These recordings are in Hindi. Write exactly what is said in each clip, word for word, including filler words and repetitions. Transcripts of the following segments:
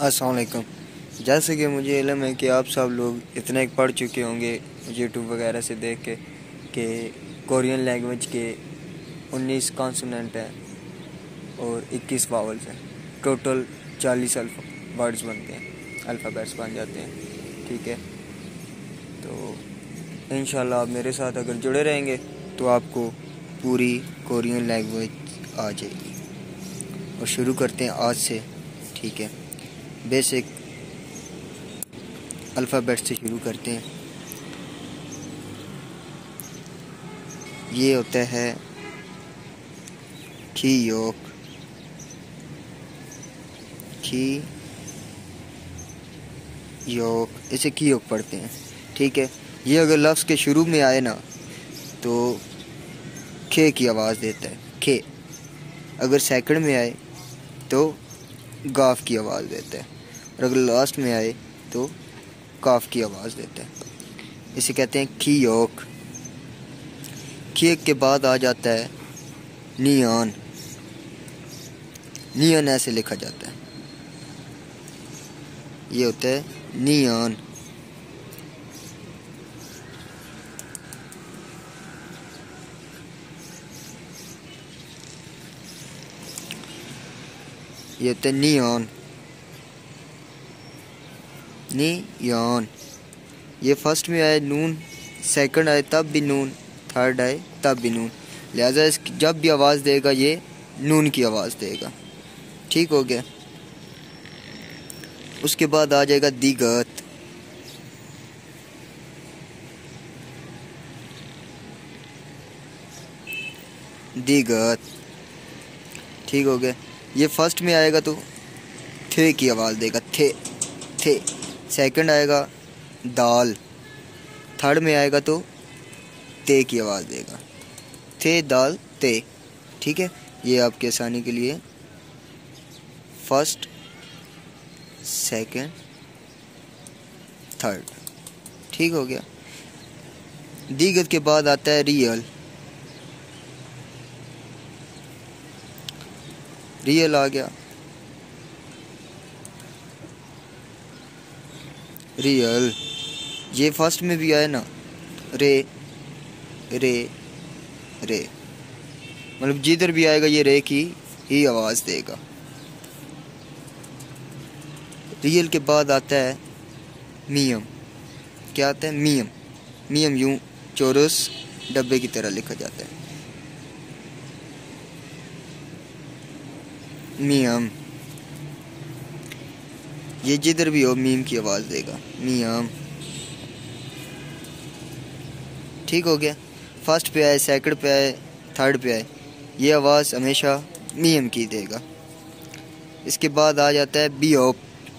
अस्सलाम वालेकुम। जैसे कि मुझे इल्म है कि आप सब लोग इतने पढ़ चुके होंगे यूट्यूब वगैरह से देख के कि कोरियन लैंग्वेज के उन्नीस कॉन्सोनेंट हैं और इक्कीस वावल्स हैं। टोटल चालीस अल्फ़ा वर्ड्स बनते हैं, अल्फ़ाबेट्स बन जाते हैं। ठीक है, तो इंशाल्लाह आप मेरे साथ अगर जुड़े रहेंगे तो आपको पूरी कोरियन लैंग्वेज आ जाएगी। और शुरू करते हैं आज से। ठीक है, बेसिक अल्फ़ाबेट से शुरू करते हैं। ये होता है की योग, की योग, इसे की योग पढ़ते हैं। ठीक है, ये अगर लफ्ज़ के शुरू में आए ना तो खे की आवाज़ देता है, खे। अगर सेकंड में आए तो गाफ की आवाज़ देता है, और अगर लास्ट में आए तो काफ की आवाज़ देता है। इसे कहते हैं की योग। की के बाद आ जाता है नियॉन। नियॉन ऐसे लिखा जाता है, ये होता है नियॉन। ये होता है नियॉन, नियॉन। ये फर्स्ट में आए नून, सेकंड आए तब भी नून, थर्ड आए तब भी नून। लिहाजा इसकी जब भी आवाज़ देगा ये नून की आवाज़ देगा। ठीक हो गया। उसके बाद आ जाएगा दिगत। दिगत, ठीक हो गया। ये फर्स्ट में आएगा तो थे की आवाज़ देगा, थे थे। सेकंड आएगा दाल, थर्ड में आएगा तो ते की आवाज़ देगा, थे दाल ते। ठीक है, ये आपकी आसानी के लिए फर्स्ट, सेकंड, थर्ड। ठीक हो गया। दिगत के बाद आता है रियल। रियल आ गया, रियल। ये फर्स्ट में भी आए ना, रे रे रे, मतलब जिधर भी आएगा ये रे की ही आवाज़ देगा। रियल के बाद आता है मियम। क्या आता है? मियम। मियम यूं चौरस डब्बे की तरह लिखा जाता है, मियम। ये जिधर भी हो मीम की आवाज़ देगा, मियम। ठीक हो गया। फर्स्ट पे आए, सेकंड पे आए, थर्ड पे आए, ये आवाज़ हमेशा मियम की देगा। इसके बाद आ जाता है बियोप।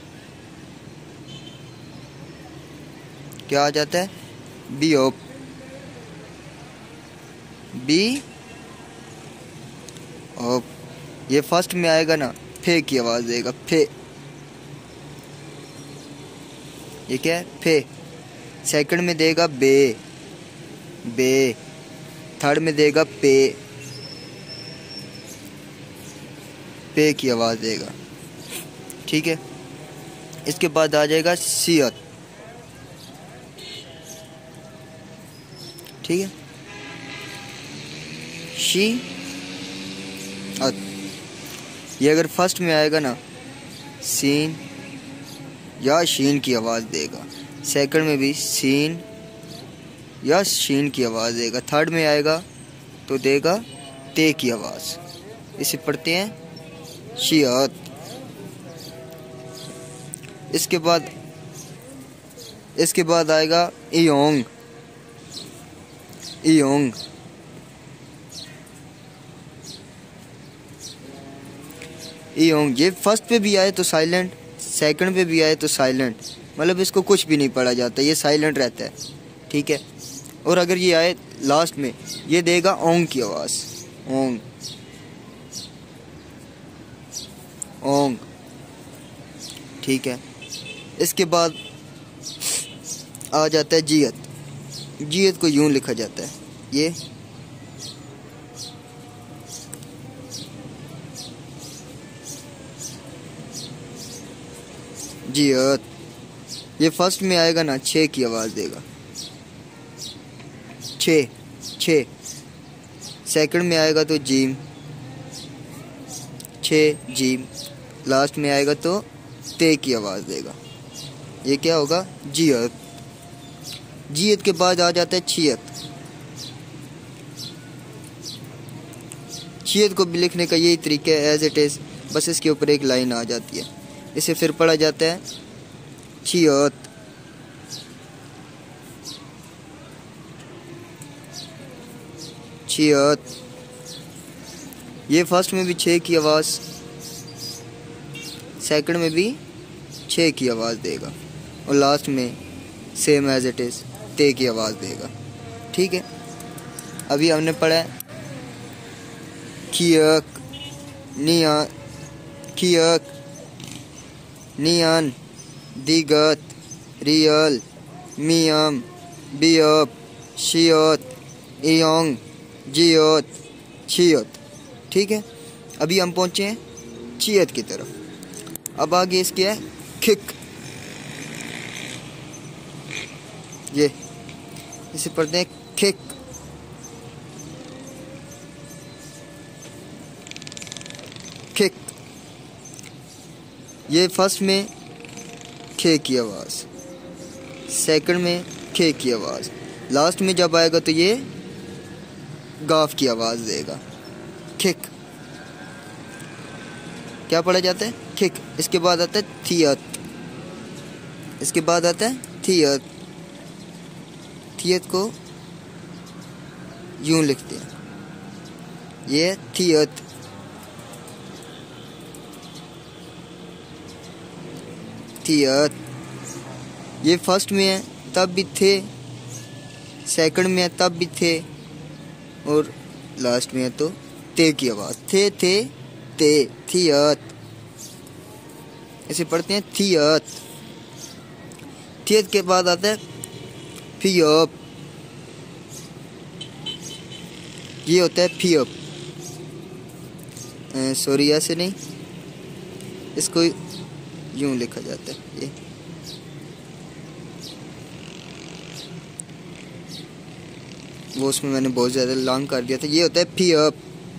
क्या आ जाता है? बियोप। बी ओप। ये फर्स्ट में आएगा ना, फे की आवाज़ देगा, फे। ये क्या है? फे। सेकंड में देगा बे, बे। थर्ड में देगा पे, पे की आवाज़ देगा। ठीक है। इसके बाद आ जाएगा सियत। ठीक है, शी अत। ये अगर फर्स्ट में आएगा ना, सीन या शीन की आवाज़ देगा। सेकंड में भी सीन या शीन की आवाज़ देगा। थर्ड में आएगा तो देगा ते की आवाज़। इसे पढ़ते हैं शियत। इसके बाद इसके बाद आएगा इयोंग। इयोंग। इयोंग। ये फर्स्ट पे भी आए तो साइलेंट, सेकंड पे भी आए तो साइलेंट, मतलब इसको कुछ भी नहीं पढ़ा जाता, ये साइलेंट रहता है। ठीक है। और अगर ये आए लास्ट में, ये देगा ओंग की आवाज़, ओंग, ओंग। ठीक है। इसके बाद आ जाता है जियत। जियत को यूं लिखा जाता है, ये जियत। ये फर्स्ट में आएगा ना, छः की आवाज़ देगा, छः छः। सेकंड में आएगा तो जीम, छः जीम। लास्ट में आएगा तो ते की आवाज़ देगा। ये क्या होगा? जियत। जियत के बाद आ जाता है छियत। छियत को भी लिखने का यही तरीका है, एज इट इज़, बस इसके ऊपर एक लाइन आ जाती है। इसे फिर पढ़ा जाता है छियत। छियत। ये फर्स्ट में भी छः की आवाज़, सेकंड में भी छः की आवाज़ देगा और लास्ट में सेम एज इट इज़ ते की आवाज़ देगा। ठीक है, अभी हमने पढ़ा है खियक, निया, खियक, नियन, दिगत, रियल, मियम, बियप, शियत, इयोंग, जियत, छियत। ठीक है, अभी हम पहुँचे हैं छियत की तरफ। अब आगे इसके है खिक। ये इसे पढ़ते हैं खिक। खिक। ये फर्स्ट में खे की आवाज़, सेकंड में खे की आवाज़, लास्ट में जब आएगा तो ये गाफ की आवाज़ देगा। खिक। क्या पढ़ा जाता है? खिक। इसके बाद आता है थियत। इसके बाद आता है थियत। थियत को यूं लिखते हैं, ये थियत। थियत। ये फर्स्ट में है तब भी थे, सेकंड में है तब भी थे, और लास्ट में है तो ते की आवाज़। थे थे ते, थियत। इसे पढ़ते हैं थियत। थियत के बाद आता है फियप। ये होता है फियप। सॉरी, ऐसे नहीं, इसको यूं लिखा जाता है। ये वो उसमें मैंने बहुत ज़्यादा लॉन्ग कर दिया था। ये होता है फियप।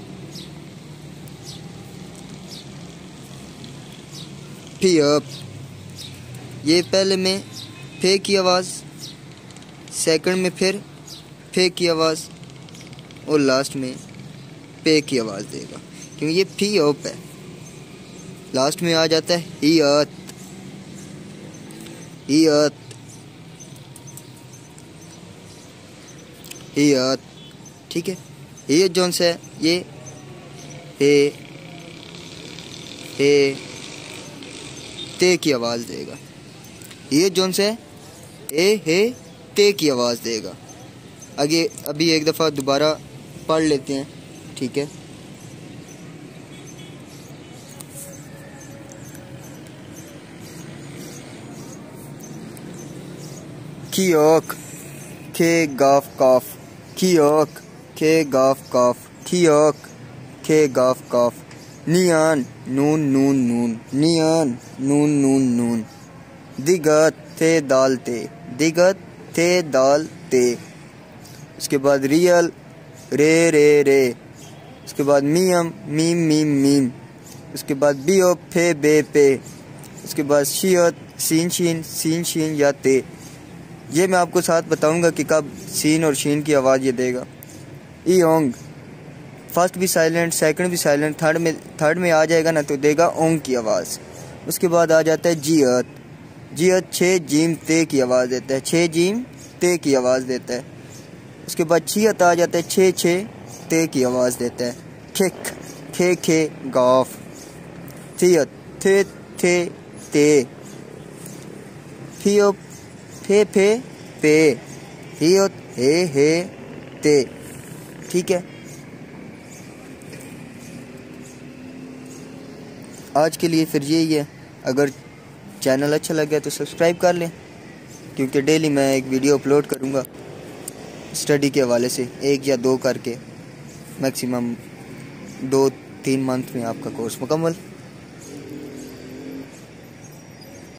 फियप। ये पहले में फे की आवाज़, सेकंड में फिर फे की आवाज़ और लास्ट में पे की आवाज़ देगा, क्योंकि ये फियप है। लास्ट में आ जाता है हियत। हियत। हियत। ठीक है, हियत जोन से ये हे हे ते की आवाज़ देगा। हियत जोन से ए हे ते की आवाज़ देगा। आगे अभी एक दफ़ा दोबारा पढ़ लेते हैं। ठीक है, खियोक, खे गाफ काफ, खियोक, खे गाफ काफ, खियोक, खे गाफ काफ, नियान, नून नून नून, नियान, नून नून नून, दिगत, थे दाल ते, दिगत, थे दाल ते। उसके बाद रियल, रे रे रे। उसके बाद मियम, मीम मीम मीम। उसके बाद बियो, फे बे पे। उसके बाद शियत, सीन शीन, सीन शीन या ते। ये मैं आपको साथ बताऊंगा कि कब सीन और शीन की आवाज़ ये देगा। ईओंग, फर्स्ट भी साइलेंट, सेकंड भी साइलेंट, थर्ड में थर्ड में आ जाएगा ना तो देगा ओंग की आवाज़। उसके बाद आ जाता है जियत। जियत छः जीम ते की आवाज़ देता है, छः जीम ते की आवाज़ देता है। उसके बाद छियत आ जाता है, छः छः ते की आवाज़ देता है। खिक, खे खे गाफ। थियत, थे थे ते। फियो, फे फे पे। हियत, हे हे ते। ठीक है, आज के लिए फिर यही है। अगर चैनल अच्छा लगे तो सब्सक्राइब कर लें, क्योंकि डेली मैं एक वीडियो अपलोड करूँगा स्टडी के हवाले से, एक या दो करके। मैक्सिमम दो तीन मंथ में आपका कोर्स मुकम्मल।